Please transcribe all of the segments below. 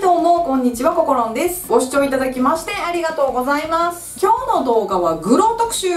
どうもこんにちは、こころんです。ご視聴いただきましてありがとうございます。今日の動画はグロー特集。グ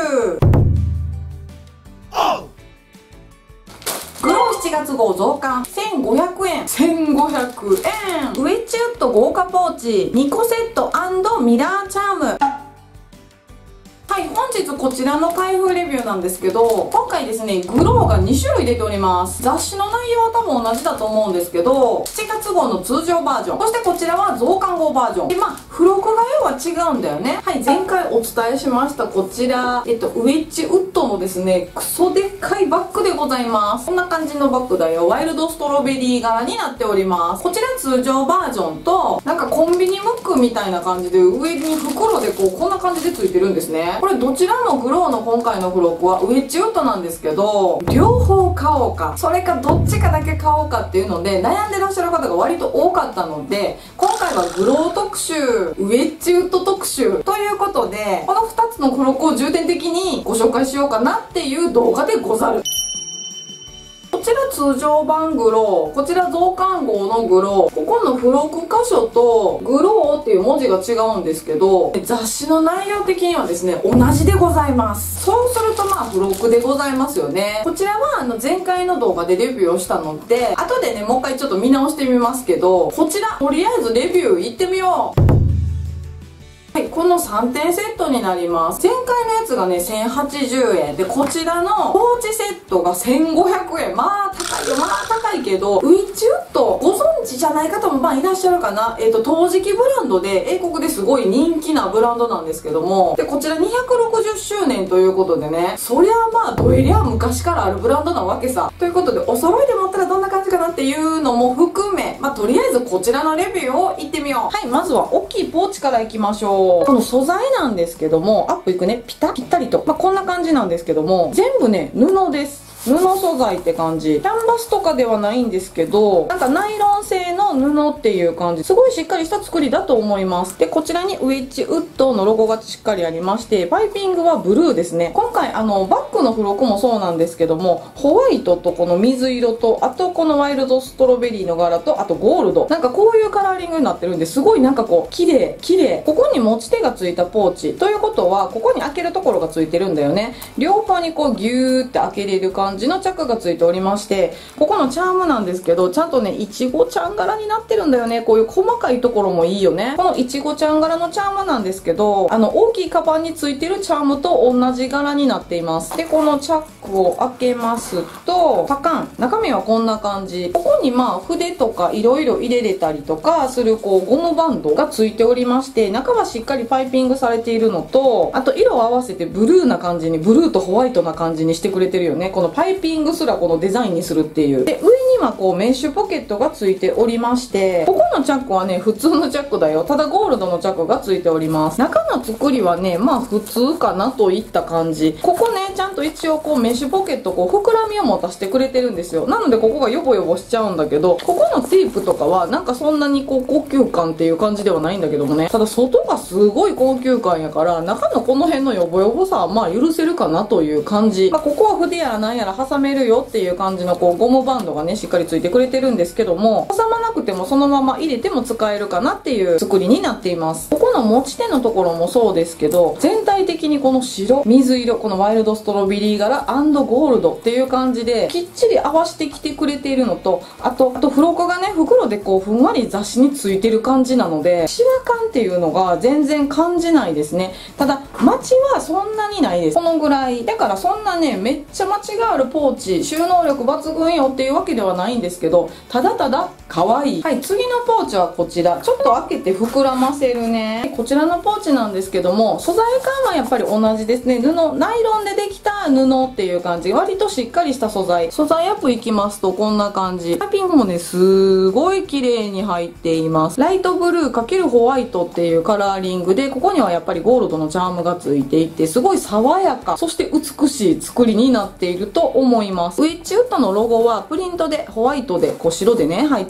ロー7月号増刊1500円。1500円。ウェッジウッド豪華ポーチ2個セット&ミラーチャーム。はい、本日こちらの開封レビューなんですけど、今回ですね、グローが2種類出ております。雑誌の内容は多分同じだと思うんですけど、7月号の通常バージョン、そしてこちらは増刊号バージョン。で、付録が要は違うんだよね。はい、前回お伝えしましたこちら、ウェッジウッドのですね、クソでっかいバッグでございます。こんな感じのバッグだよ。ワイルドストロベリー柄になっております。こちら通常バージョンと、なんかコンビニムックみたいな感じで、上に袋でこんな感じでついてるんですね。これどちらのグローの今回の付録はウェッジウッドなんですけど、両方買おうか、それかどっちかだけ買おうかっていうので悩んでらっしゃる方が割と多かったので、今回はグロー特集、ウェッジウッド特集ということで、この2つの付録を重点的にご紹介しようかなっていう動画でござる。こちら通常版グロー、こちら増刊号のグロー、ここの付録箇所とグローっていう文字が違うんですけど、雑誌の内容的にはですね、同じでございます。そうすると付録でございますよね。こちらは前回の動画でレビューをしたので、後でね、もう一回ちょっと見直してみますけど、こちら、とりあえずレビューいってみよう。はい、この3点セットになります。前回のやつがね、1080円。で、こちらのポーチセットが1500円。高いよ。高いけど、ウィッチウッド、ご存知じゃない方もいらっしゃるかな。陶磁器ブランドで、英国ですごい人気なブランドなんですけども、で、こちら260周年ということでね、そりゃどえりゃ昔からあるブランドなわけさ。ということで、お揃いで持ったらどんな感じかなっていうのも含め、とりあえずこちらのレビューをいってみよう。はい、まずは大きいポーチからいきましょう。この素材なんですけども、アップいくね、ぴったりと。こんな感じなんですけども、全部ね、布です。布素材って感じ。キャンバスとかではないんですけど、なんかナイロン製の布っていう感じ。すごいしっかりした作りだと思います。で、こちらにウェッジウッドのロゴがしっかりありまして、パイピングはブルーですね。今回バッグの付録もそうなんですけども、ホワイトとこの水色と、あとこのワイルドストロベリーの柄と、あとゴールド。なんかこういうカラーリングになってるんで、すごいなんか綺麗。ここに持ち手がついたポーチ。ということは、ここに開けるところがついてるんだよね。両方にギューって開けれる感じのチャックがついておりまして、ここのチャームなんですけど、ちゃんとね、いちごちゃん柄になってるんだよね。こういう細かいところもいいよね。このいちごちゃん柄のチャームなんですけど、大きいカバンについてるチャームと同じ柄になっています。で、このチャックを開けますと、パカン。中身はこんな感じ。ここに筆とかいろいろ入れれたりとかするゴムバンドがついておりまして、中はしっかりパイピングされているのと、あと色を合わせてブルーな感じに、ブルーとホワイトな感じにしてくれてるよね。このパイピングすらこのデザインにするっていう。で、上にはメッシュポケットがついておりまして、ここのチャックはね、普通のチャックだよ。ただゴールドのチャックがついております。中の作りはね、普通かなといった感じ。ここね、ちゃんと一応メッシュポケット膨らみを持たせてくれてるんですよ。なのでここがヨボヨボしちゃうんだけど、ここのテープとかはなんかそんなに高級感っていう感じではないんだけどもね。ただ外がすごい高級感やから、中のこの辺のヨボヨボさは許せるかなという感じ。ここは筆やらなんやら挟めるよっていう感じのゴムバンドがね、しっかりついてくれてるんですけども、挟まなくてもそのまま入れても使えるかなっていう作りになっています。ここの持ち手のところもそうですけど、全体的にこの白、水色、このワイルドストロベリー柄&ゴールドっていう感じで、きっちり合わせてきてくれているのと、あと付録がね、袋でふんわり雑誌についてる感じなので、シワ感っていうのが全然感じないですね。ただ、待ちはそんなにないです。このぐらい。だからそんなね、めっちゃ待ちがあるポーチ、収納力抜群よっていうわけではないんですけど、ただただ可愛い。はい、次のポーチはこちら。ちょっと開けて膨らませるね。こちらのポーチなんですけども、素材感はやっぱり同じですね。ナイロンでできた布っていう感じ。割としっかりした素材。素材アップいきますとこんな感じ。パイピングもね、すごい綺麗に入っています。ライトブルー×ホワイトっていうカラーリングで、ここにはやっぱりゴールドのチャームがついていて、すごい爽やか、そして美しい作りになっていると思います。ウェッジウッドのロゴはプリントでホワイトで白でね、入っており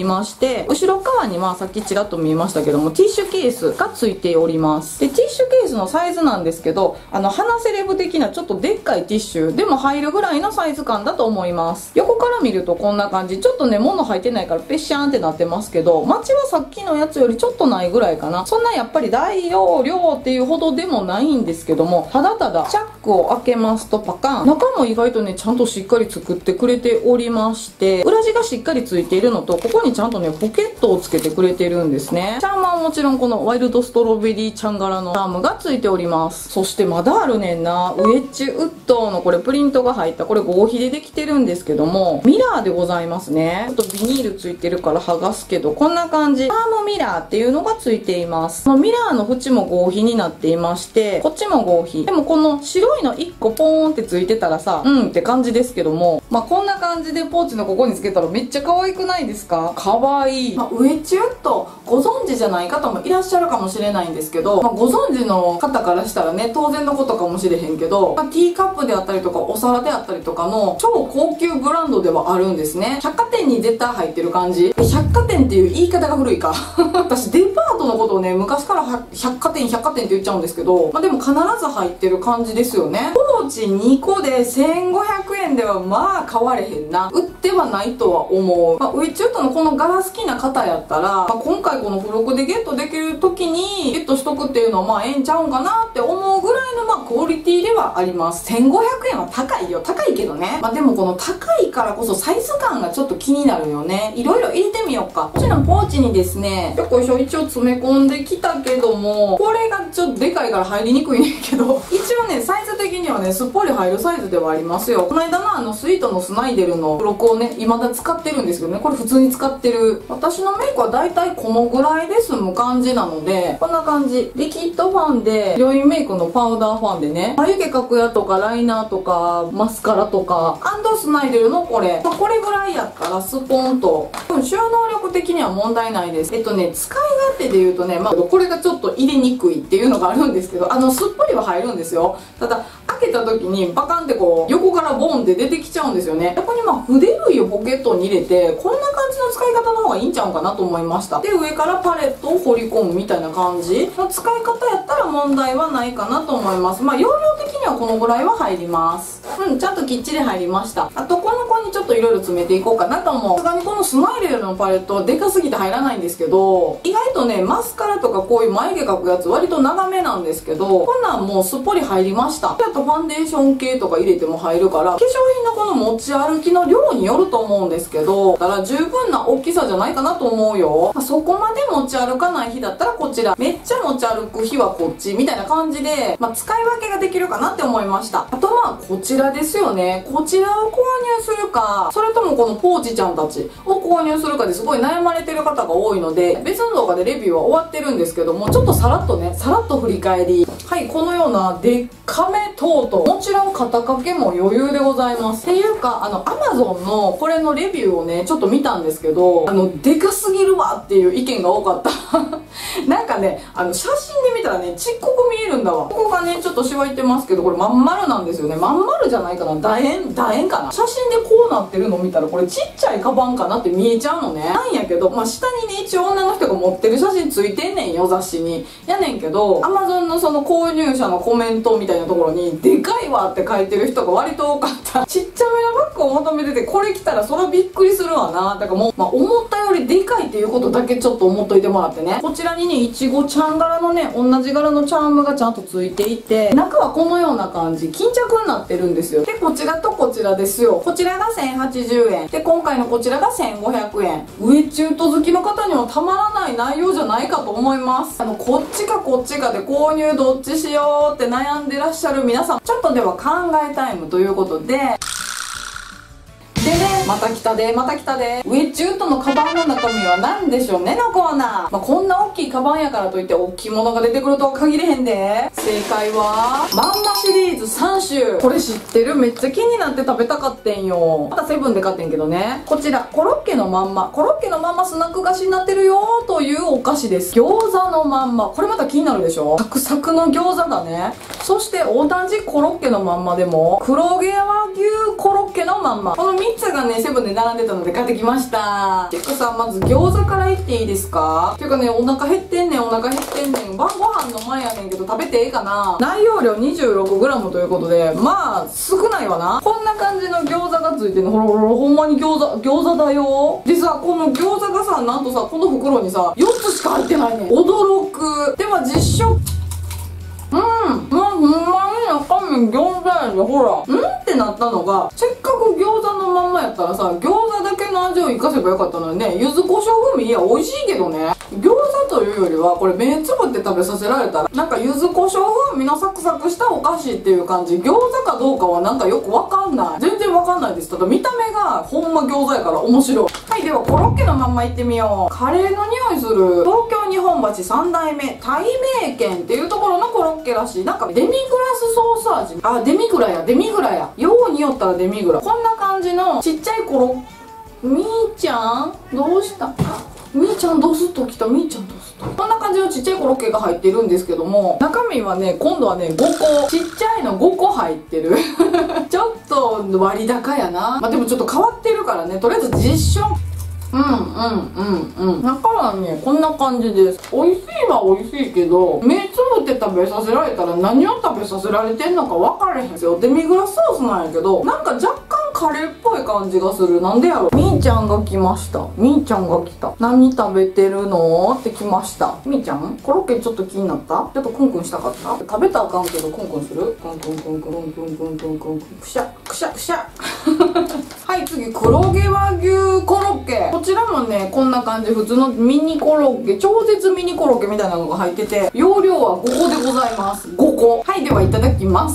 まして、後ろ側にさっきちらっと見えましたけども、ティッシュケースがついております。で、ティッシュケースのサイズなんですけど、鼻セレブ的なちょっとでっかいティッシュでも入るぐらいのサイズ感だと思います。横から見るとこんな感じ。ちょっとね、物入ってないからペッシャーンってなってますけど、マチはさっきのやつよりちょっとないぐらいかな。そんなやっぱり大容量っていうほどでもないんですけども、ただただチャックを開けますとパカン。中も意外とね、ちゃんとしっかり作ってくれておりまして、裏地がしっかりついているのと、ここにちゃんとね、ポケットをつけてくれてるんですね。チャームはもちろんこのワイルドストロベリーちゃん柄のチャームがついております。そしてまだあるねんな。ウェッジウッドのこれプリントが入った、これ合皮でできてるんですけども、ミラーでございますね。ちょっとビニールついてるから剥がすけど、こんな感じ。チャームミラーっていうのがついています。このミラーの縁も合皮になっていまして、こっちも合皮。でもこの白いの1個ポーンってついてたらさ、って感じですけども、こんな感じでポーチのここにつけたらめっちゃ可愛くないですか？可愛い。ウェッジウッドご存知じゃない方もいらっしゃるかもしれないんですけど、ご存知の方からしたらね、当然のことかもしれへんけど、ティーカップであったりとかお皿であったりとかの超高級ブランドではあるんですね。百貨店に絶対入ってる感じ。百貨店っていう言い方が古いか私デパートのことをね、昔から百貨店って言っちゃうんですけど、でも必ず入ってる感じですよね。ポーチ2個で1500円では買われへんな。売ってはないとは思う。ウェッジウッドのこの柄好きな方やったら、今回この付録でゲットできる時にゲットしとくっていうのはええんちゃうんかなって思うぐらいのクオリティではあります。1500円は高いよ。高いけどね。でもこの高いからこそサイズ感がちょっと気になるよね。いろいろ入れてみようか。こちらのポーチにですね、よっこいしょ、一応詰め込んできたけども、これがちょっとでかいから入りにくいねんけど、一応ね、サイズ的にはね、すっぽり入るサイズではありますよ。この間のスイートのスナイデルの付録をね、未だ使ってるんですけどね、これ普通に使ってる。私のメイクはだいたいこのぐらいで済む感じなので、こんな感じ。リキッドファンで、ヒロインメイクのパウダーファンでね、眉毛描くやとか、ライナーとか、マスカラとか、スナイデルのこれ。これぐらいやったらスポンと。収納力的には問題ないです。使い勝手で言うとね、これがちょっと入れにくいっていうのがあるんですけど、すっぽりは入るんですよ。ただ、開けた時にバカンってこう、横からボンって出てきちゃうんですよね。逆に筆類をポケットに入れて、こんな感じの使い方の方がいいんちゃうかなと思いました。で、上からパレットを彫り込むみたいな感じの使い方やったら問題はないかなと思います。容量的にはこのぐらいは入ります。ちゃんときっちり入りました。あと、この子にちょっといろいろ詰めていこうかなと思う。さすがにこのスマイレルのパレットはでかすぎて入らないんですけど、意外とね、マスカラとかこういう眉毛描くやつ割と長めなんですけど、こんなんもうすっぽり入りました。あとファンデーション系とか入れても入るから、化粧品のこの持ち歩きの量によると思うんですけど、だから十分な大きさじゃないかなと思うよ。そこまで持ち歩かない日だったらこちら、めっちゃ持ち歩く日はこっちみたいな感じで、使い分けができるかなって思いました。あとこちらですよね。こちらを購入するか、それともこのポーチちゃんたちを購入するかですごい悩まれてる方が多いので、別の動画でレビューは終わってるんですけども、ちょっとさらっと振り返り。はい、このようなでっかめトート。もちろん肩掛けも余裕でございます。っていうか、Amazon のこれのレビューをね、ちょっと見たんですけど、でかすぎるわっていう意見が多かった。なんかね、写真で見たらね、ちっこく見えるんだわ。ここがね、ちょっとしわいてますけど、これまん丸なんですよね。まん丸じゃないかな。楕円かな。写真でこうなってるの見たら、これちっちゃいカバンかなって見えちゃうのね。なんやけど、下にね、一応女の人が持ってる写真ついてんねんよ、雑誌に。やねんけど、Amazon のその購入者のコメントみたいなところに、でかいわって書いてる人が割と多かった。ちっちゃめのバッグを求めてて、これ来たらそらびっくりするわな。だからもう、思ったよりでかいっていうことだけちょっと思っといてもらってね。こちらにね、いちごちゃん柄のね、同じ柄のチャームがちゃんとついていて、中はこのような感じ、巾着になってるんですよ。で、こちらとこちらですよ。こちらが1080円。で、今回のこちらが1500円。ウェッジウッド好きの方にはたまらない内容じゃないかと思います。こっちかこっちかで購入どっちしようって悩んでらっしゃる皆さん、ちょっとでは考えタイムということで、また来たで。ウェッジウッドのカバンの中身は何でしょうねのコーナー。こんな大きいカバンやからといって大きいものが出てくるとは限れへんで。正解は、まんまシリーズ3種。これ知ってる？めっちゃ気になって食べたかってんよ。またセブンで買ってんけどね。こちら、コロッケのまんまスナック菓子になってるよというお菓子です。餃子のまんま。これまた気になるでしょ？サクサクの餃子だね。そして同じコロッケのまんまでも、黒毛和牛コロッケのまんま。この3つがね、 ね、セブンで並んでたので買ってきました。てかさ、まず餃子からいっていいですか？てかね、お腹減ってんねん、お腹減ってんねん。晩ご飯の前やねんけど食べてええかな？内容量 26g ということで、まあ、少ないわな。こんな感じの餃子がついてんの。ほらほら、ほんまに餃子だよ。でさ、この餃子がさ、なんとさ、この袋にさ、4つしか入ってないねん。驚く。では実食。ほんまに中身餃子やで、ほら。ってなったのが、せっかく餃子のまんまやったらさ、餃子だけの味を活かせばよかったのにね、柚子胡椒風味、いや、美味しいけどね。餃子というよりは、これ目つぶって食べさせられたら、なんか柚子胡椒風味のサクサクしたお菓子っていう感じ。餃子かどうかはなんかよくわかんない。全然わかんないです。ただ見た目がほんま餃子やから面白い。はい、ではコロッケのまんまいってみよう。カレーの匂いする。東京日本橋三代目、たいめいけんっていうところのコロッケらしい。なんかデミグラスソース味。あ、デミグラや。ようによったらデミグラ。こんな感じのちっちゃいコロみーちゃんどうした？みーちゃんドスッときた。みーちゃんドスッと。こんな感じのちっちゃいコロッケが入ってるんですけども、中身はね、今度はね、5個。ちっちゃいの5個入ってる。ちょっと割高やな。まあでもちょっと変わってるからね、とりあえず実証。中はね、こんな感じです。美味しいは美味しいけど、目つぶって食べさせられたら何を食べさせられてんのか分かれへんすよ。デミグラスソースなんやけど、なんか若干カレーっぽい感じがする。なんでやろ。みーちゃんが来ました。みーちゃんが来た。何食べてるのって来ました。みーちゃんコロッケちょっと気になった？ちょっとクンクンしたかった？食べたらあかんけどクンクンする？クンクンクンクンクンクンクンクンくしゃくしゃくしゃ。はい、次、黒毛和牛コロッケ。こちらもね、こんな感じ。普通のミニコロッケ、超絶ミニコロッケみたいなのが入ってて、容量は5個でございます。5個。はい、ではいただきます。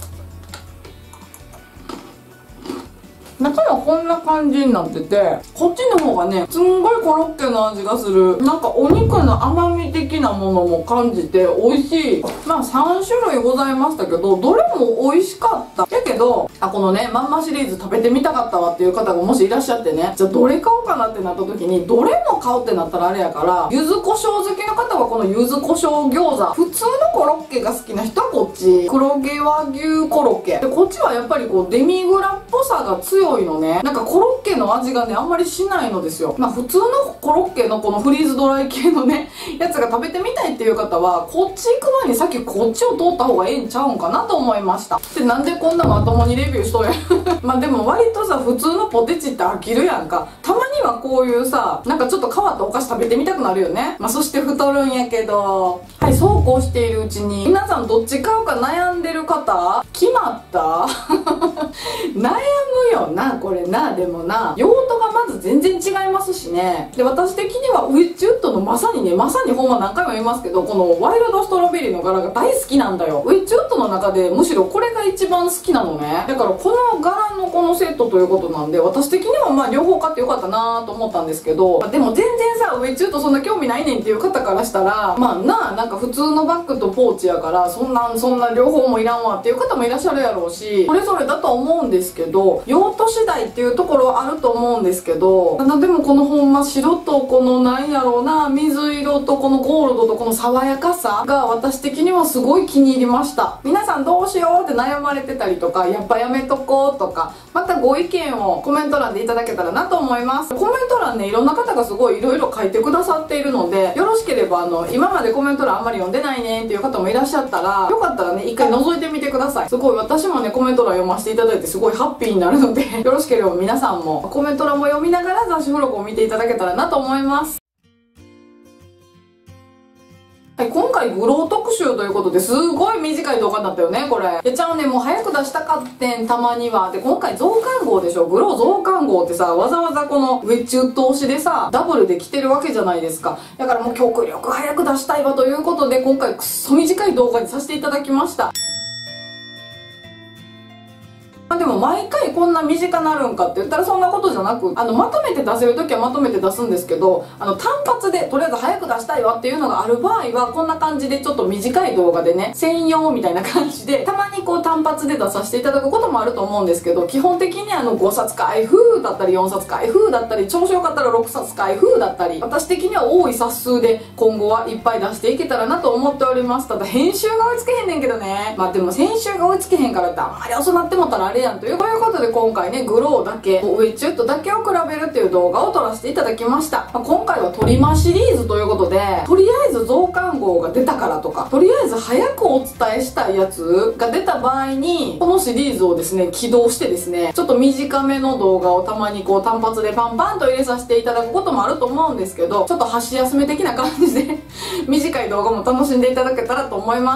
中はこんな感じになってて、こっちの方がね、すんごいコロッケの味がする。なんかお肉の甘み的なものも感じて美味しい。まあ3種類ございましたけど、どれも美味しかった。だけど、このね、まんまシリーズ食べてみたかったわっていう方がもしいらっしゃってね、じゃあどれ買おうかなってなった時に、どれも買うってなったらあれやから、柚子胡椒好きの方はこの柚子胡椒餃子。普通のコロッケが好きな人はこっち。黒毛和牛コロッケ。で、こっちはやっぱりこうデミグラっぽさが強いのね。なんかコロッケの味がね、あんまりしないのですよ。まあ普通のコロッケのこのフリーズドライ系のね、やつが食べてみたいっていう方は、こっち行く前にさっきこっちを通った方がええんちゃうんかなと思いました。で、なんでこんなまともにレビューしとんや。まあでも割とさ、普通のポテチって飽きるやんか。たまにはこういうさ、なんかちょっと変わったお菓子食べてみたくなるよね。まあそして太るんやけど、はい、そうこうしているうちに、皆さんどっち買うか悩んでる方決まった悩むよな、これな。でもな、用途がまず全然違いますしね。で、私的にはウェッジウッドのまさにほんま何回も言いますけど、このワイルドストロベリーの柄が大好きなんだよ。ウェッジウッドの中でむしろこれが一番好きなのね。だからこの柄のこのセットということなんで、私的にはまあ両方買ってよかったなと思ったんですけど、でも全然さ、ウェッジウッドそんな興味ないねんっていう方からしたら、まあなんか普通のバッグとポーチやから、そんな両方もいらんわっていう方もいらっしゃるやろうし、それぞれだとは思うんですけど、用途次第っていうところはあると思うんですけど、ただでもこのほんま白とこのなんやろうな、水色とこのゴールドとこの爽やかさが私的にはすごい気に入りました。皆さんどうしようって悩まれてたりとか、やっぱやめとこうとか、またご意見をコメント欄でいただけたらなと思います。コメント欄ね、いろんな方がすごいいろいろ書いてくださっているので、よろしければ今までコメント欄あんまり読んでないねっていう方もいらっしゃったら、よかったらね、一回覗いてみてください。すごい私もね、コメント欄読ませていただいてすごいハッピーになるのでよろしければ皆さんもコメント欄も読みながら雑誌付録を見ていただけたらなと思います。はい、今回グロー特集ということですごい短い動画になったよね、これ。ちゃうね、もう早く出したかってん、たまには。で、今回増刊号でしょ。グロー増刊号ってさ、わざわざこのウェッジウッド推しでさ、ダブルで来てるわけじゃないですか。だからもう極力早く出したいわということで、今回くっそ短い動画にさせていただきました。でも毎回こんな短なるんかって言ったらそんなことじゃなく、まとめて出せる時はまとめて出すんですけど、単発でとりあえず早く出したいわっていうのがある場合はこんな感じでちょっと短い動画でね、専用みたいな感じでたまにこう単発で出させていただくこともあると思うんですけど、基本的に5冊開封だったり4冊開封だったり、調子よかったら6冊開封だったり、私的には多い冊数で今後はいっぱい出していけたらなと思っております。ただ編集が追いつけへんねんけどね。まあでも編集が追いつけへんからってあんまり遅なってもったらあれやんといういうことで今回ね、グローだけ、ウェッジウッドだけを比べるっていう動画を撮らせていただきました。今回はトリマシリーズということで、とりあえず増刊号が出たからとか、とりあえず早くお伝えしたいやつが出た場合に、このシリーズをですね、起動してですね、ちょっと短めの動画をたまにこう単発でパンパンと入れさせていただくこともあると思うんですけど、ちょっと箸休め的な感じで短い動画も楽しんでいただけたらと思います。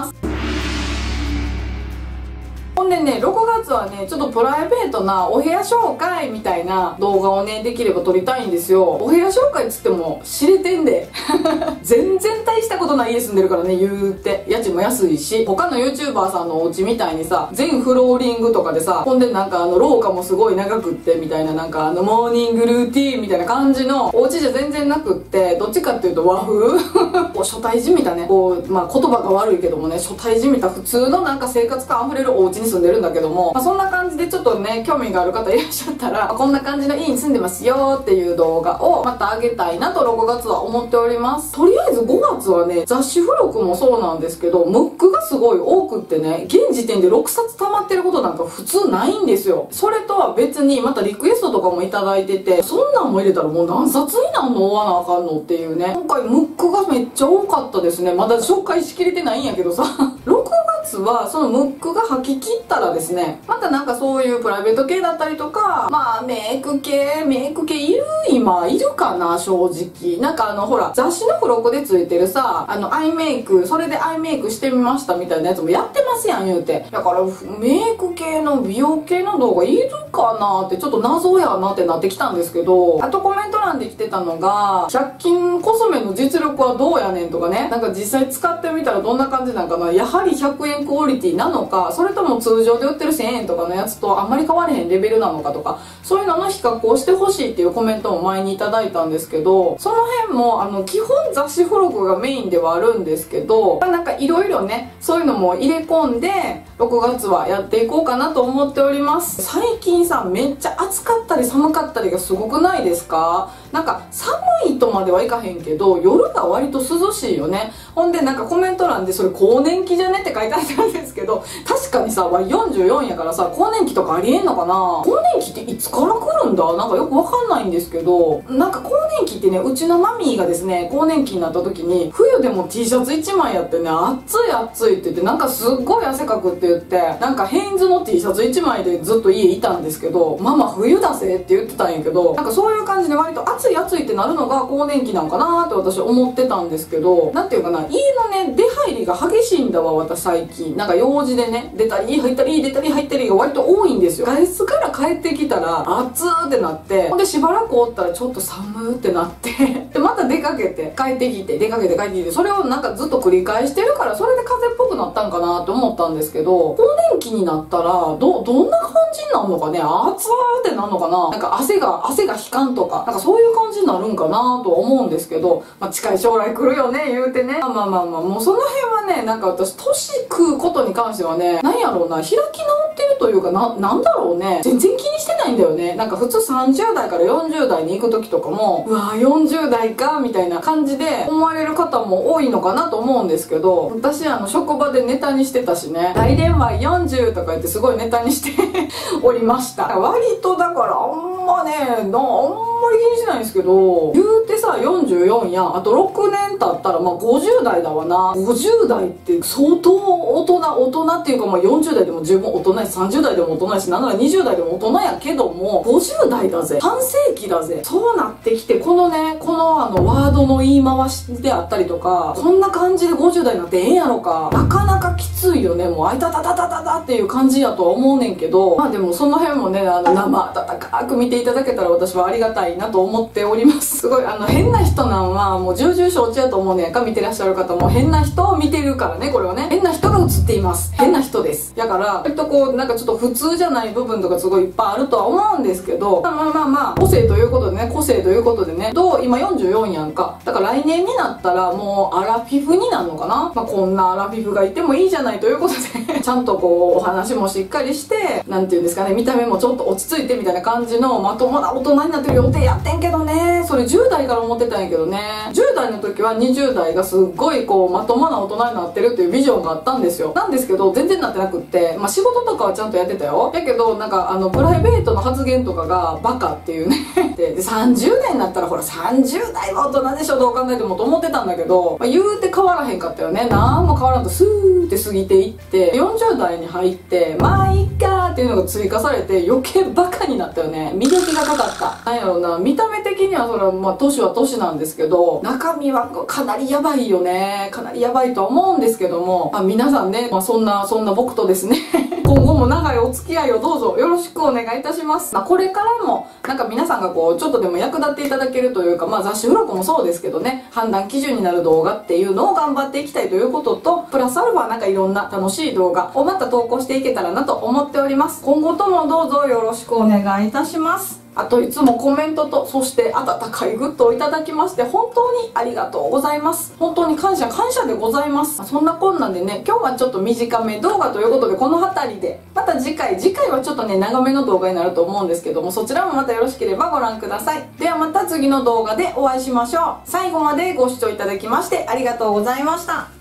ほんでね、6月はね、ちょっとプライベートなお部屋紹介みたいな動画をね、できれば撮りたいんですよ。お部屋紹介っつっても知れてんで。全然大したことない家住んでるからね、言うて。家賃も安いし、他の YouTuber さんのお家みたいにさ、全フローリングとかでさ、ほんでなんか廊下もすごい長くってみたいな、なんかモーニングルーティーンみたいな感じのお家じゃ全然なくって、どっちかっていうと和風こう初対じみたね、こう、まあ言葉が悪いけどもね、初対じみた普通のなんか生活感あふれるお家に住んでるんだけども、そんな感じでちょっとね、興味がある方いらっしゃったら、こんな感じの家に住んでますよっていう動画をまた上げたいなと6月は思っております。とりあえず5月はね、雑誌付録もそうなんですけど、ムックがすごい多くってね、現時点で6冊溜まってることなんか普通ないんですよ。それとは別にまたリクエストとかもいただいてて、そんなんも入れたらもう何冊になんの追わなあかんのっていうね、今回ムックがめっちゃ多かったですね。まだ紹介しきれてないんやけどさ6月はそのムックが吐き切ったらですね、またなんかそういうプライベート系だったりとか、まあメイク系今いるかな、正直。なんかほら、雑誌の付録でついてるさ、アイメイク、それでアイメイクしてみましたみたいなやつもやってますやん、言うて。だからメイク系の美容系の動画いるかなってちょっと謎やなってなってきたんですけど、あとコメント欄で来てたのが、100均コスメの実力はどうやねんとかね、なんか実際使ってみたらどんな感じなんかな、やはり100円クオリティなのか、それとも通常で売ってる1000円とかのやつとあんまり変われへんレベルなのかとか、そういうのの比較をしてほしいっていうコメントも前にいただいたんですけど、その辺も基本雑誌付録がメインではあるんですけど、なんかいろいろね、そういうのも入れ込んで6月はやっていこうかなと思っております。最近さ、めっちゃ暑かったり寒かったりがすごくないですか？なんか寒いとまではいかへんけど、夜が割と涼しいよね。ほんでなんかコメント欄でそれ更年期じゃねって書いてあったんですけど、確かにさ、44やからさ、更年期とかありえんのかな？更年期っていつから来るんだ？なんかよくわかんないんですけど、なんか更年期ってね、うちのマミーがですね、更年期になった時に、冬でも T シャツ1枚やってね、暑い暑いって言って、なんかすっごい汗かくって言って、なんかヘインズの T シャツ1枚でずっと家いたんですけど、ママ冬だぜって言ってたんやけど、なんかそういう感じで割と暑い暑いってなるのが更年期なんかなーって私思ってたんですけど、なんていうかな、家のね、出入りが激しいんだわ、私最近。なんか用事でね、出たり入ったり出たり入ったりが割と多いんですよ。外出から帰ってきたら暑ーってなって、ほんでしばらくおったらちょっと寒ーってなってでまた出かけて帰ってきて、出かけて帰ってきて、それをなんかずっと繰り返してるから、それで風邪っぽくなったんかなって思ったんですけど、更年期になったらどんな感じになるのかね、暑ーってなるのかな、なんか汗が引かんとか、なんかそういう感じになるんかなとは思うんですけど、まあ近い将来来るよね言うてね、まあもうその辺はね、なんか私年食うことに関してはね、なんやろうな、開き直ってるというか、なんだろうね、全然気にしてないんだよね。なんか普通30代から40代に行く時とかも、うわ40代かみたいな感じで思われる方も多いのかなと思うんですけど、私職場でネタにしてたしね、来年は40とか言ってすごいネタにしておりました。割とだからあんまね、あんまり気にしないんですけど、言うてさ44やん、あと6年経ったらまあ50代だわな。50代って相当大人っていうか、まあ40代でも十分大人やし、30代でも大人やし、なんなら20代でも大人やけども、50代だぜ、半世紀だぜ。そうなってきて、このワードの言い回しであったりとか、こんな感じで50代になってええんやろか、なかなかきついよね。もうあいたたたたたたっていう感じやとは思うねんけど、まあでもその辺もね、生温かく見ていただけたら私はありがたいなと思っております。すごい変な人なんはもう重々承知やと思うねんか、見てらっしゃる方も。変な人を見てるからね、これはね、変な人が映っています。変な人です。だから割とこうなんかちょっと普通じゃない部分とかすごいいっぱいあるとは思うんですけど、まあ個性ということでね、今44やんか。だから来年になったらもうアラフィフになるのかな。まあこんなアラフィフがいてもいいじゃないということでちゃんとこうお話もしっかりして、なんていうんですかね、見た目もちょっと落ち着いてみたいな感じのまともな大人になってる予定やってんけどね、それ10代から思ってたんやけどね。10代の時は 20代がすっごいこうまともな大人になってるっていうビジョンがあったんですよ。なんですけど全然なってなくって、まあ、仕事とかはちゃんとやってたよ。やけどなんかプライベートの発言とかがバカっていうねで30代になったらほら30代は大人でしょどう考えてもと思ってたんだけど、まあ、言うて変わらへんかったよね。なんも変わらんとスーって過ぎていって40代に入ってまあいっかーっていうのが追加されて余計バカになったよね。磨きがかかった。なんやろうな、見た目的にはそれはまあ年は年なんですけど中身はかなりやばいよね。かなりやばいとは思うんですけども、まあ、皆さんね、まあ、そんな僕とですね今後も長いお付き合いをどうぞよろしくお願いいたします。まあ、これからもなんか皆さんがこうちょっとでも役立っていただけるというか、まあ、雑誌付録もそうですけどね、判断基準になる動画っていうのを頑張っていきたいということと、プラスアルファなんかいろんな楽しい動画をまた投稿していけたらなと思っております。今後ともどうぞよろしくお願いいたします。あといつもコメントとそして温かいグッドをいただきまして本当にありがとうございます。本当に感謝でございます。そんなこんなんでね、今日はちょっと短め動画ということでこの辺りで、また次回はちょっとね長めの動画になると思うんですけども、そちらもまたよろしければご覧ください。ではまた次の動画でお会いしましょう。最後までご視聴いただきましてありがとうございました。